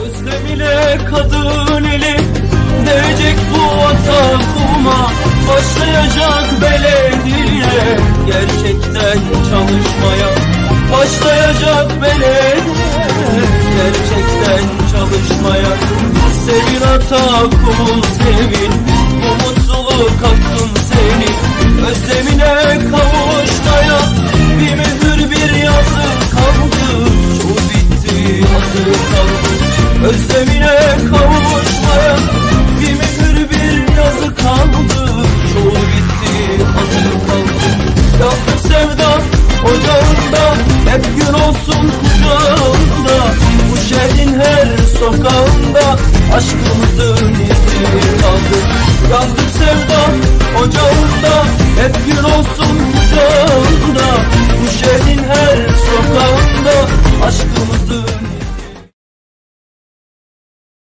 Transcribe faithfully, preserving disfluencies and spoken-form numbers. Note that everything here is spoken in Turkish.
Özlem ile kadın eli değecek bu atakuma, başlayacak belediye gerçekten çalışmaya, başlayacak belediye gerçekten çalışmaya. Sevin Atakum'u sevin, bu mutluluk hakkın senin. Özlemine kavuşmaya bir mühür bir yazı kaldı, çoğu bitti yazı kaldı. Özlemine kavuşmaya bir mühür bir yazı kaldı, çoğu bitti yazı kaldı. Yandık sevda ocağında, hep gün olsun kucağında. Bu şehrin her sokağında aşkımızın izi kaldı. Yandık sevda ocağında, hep gün olsun kucağında. Bu şehrin her sokağında aşkımızın